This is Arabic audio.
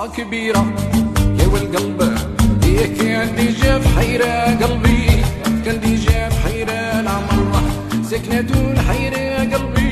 قصة كبيرة يا والقلب هي كان دي جاب حيرة قلبي كان دي جاب حيرة العمر سكنة الحيرة قلبي